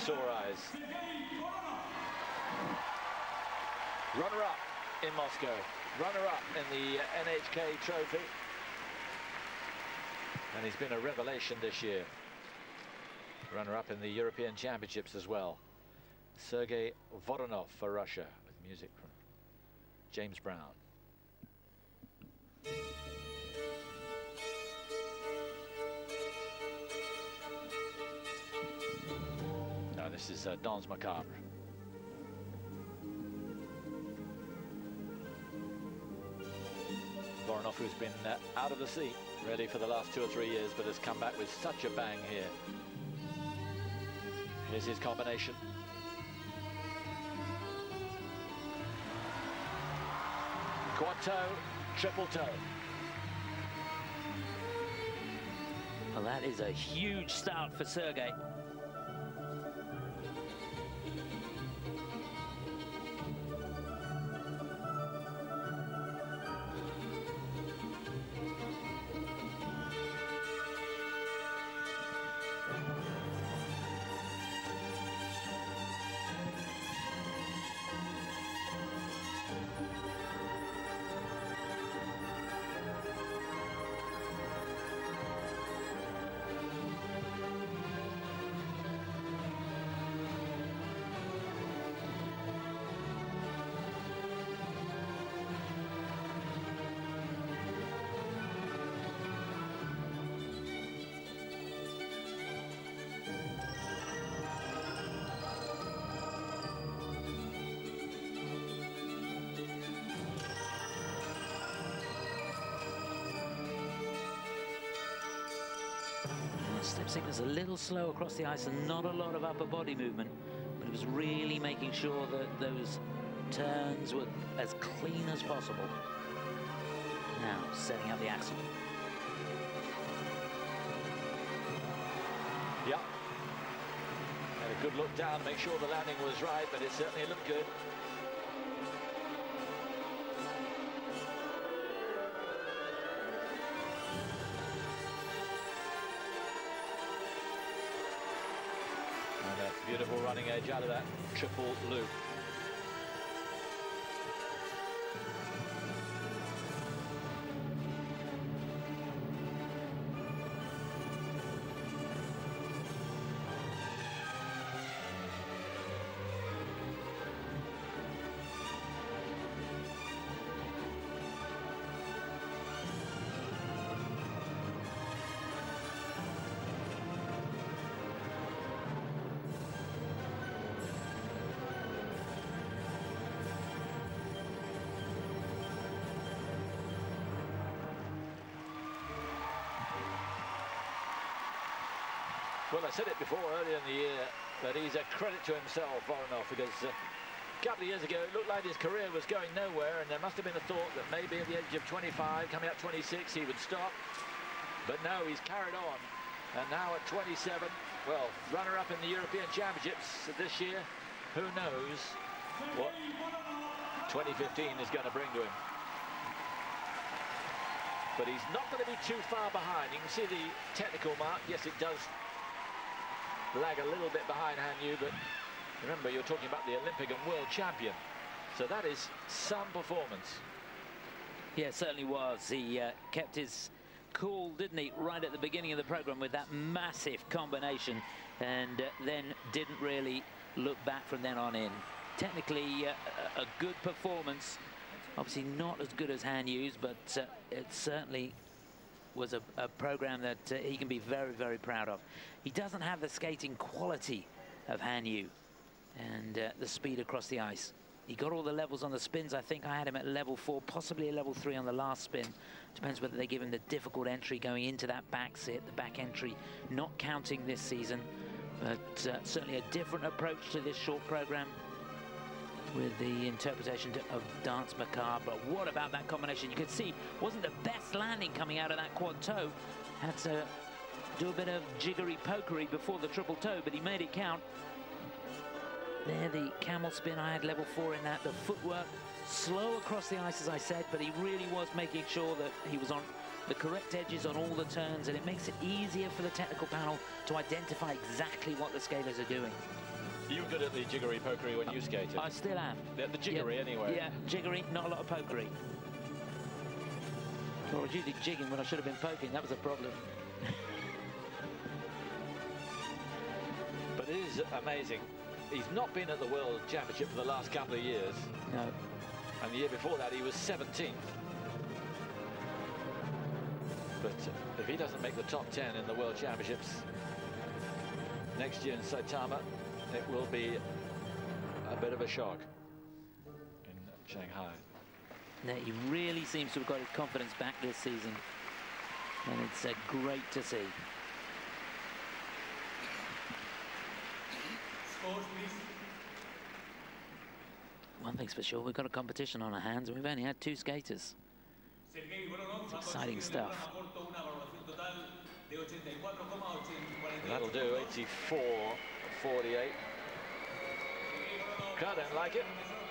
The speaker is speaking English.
sore eyes. Runner-up in Moscow. Runner-up in the NHK Trophy. And he's been a revelation this year. Runner-up in the European Championships as well. Sergei Voronov for Russia, with music from James Brown. Now this is Danse Macabre. Voronov, who's been out of the seat really for the last 2 or 3 years, but has come back with such a bang here. Here's his combination. Quad toe, triple toe. Well, that is a huge start for Sergei. Step was a little slow across the ice and not a lot of upper body movement, but it was really making sure that those turns were as clean as possible. Now setting up the axle. Yeah. Had a good look down to make sure the landing was right, but it certainly looked good. Beautiful running edge out of that triple loop. Well, I said it before earlier in the year that he's a credit to himself, Voronov, because a couple of years ago it looked like his career was going nowhere, and there must have been a thought that maybe at the age of 25, coming up 26, he would stop. But no, he's carried on, and now at 27, well, runner-up in the European Championships this year. Who knows what 2015 is going to bring to him. But he's not going to be too far behind. You can see the technical mark. Yes, it does lag a little bit behind Han Yu, but remember, you're talking about the Olympic and world champion, so that is some performance. Yeah, it certainly was. He kept his cool, didn't he, right at the beginning of the program with that massive combination, and then didn't really look back from then on in. Technically a good performance, obviously not as good as Han Yu's, but it certainly was a program that he can be very, very proud of. He doesn't have the skating quality of Han Yu and the speed across the ice. He got all the levels on the spins. I think I had him at level 4, possibly a level 3 on the last spin. Depends whether they give him the difficult entry going into that back sit, the back entry, not counting this season, but certainly a different approach to this short program with the interpretation of Danse Macabre. But what about that combination? You could see, wasn't the best landing coming out of that quad toe. Had to do a bit of jiggery pokery before the triple toe, but he made it count. There, the camel spin, I had level 4 in that. The footwork, slow across the ice, as I said, but he really was making sure that he was on the correct edges on all the turns, and it makes it easier for the technical panel to identify exactly what the skaters are doing. You were good at the jiggery pokery when you skated. I still am. The jiggery, anyway. Yeah, jiggery, not a lot of pokery. Or I was usually jigging when I should have been poking. That was a problem. But it is amazing. He's not been at the World Championship for the last couple of years. No. And the year before that, he was 17th. But if he doesn't make the top 10 in the World Championships next year in Saitama, it will be a bit of a shock in Shanghai. No, he really seems to have got his confidence back this season. And it's great to see. One thing's for sure, we've got a competition on our hands and we've only had 2 skaters. It's exciting stuff. That'll do, 84.48. I don't like it.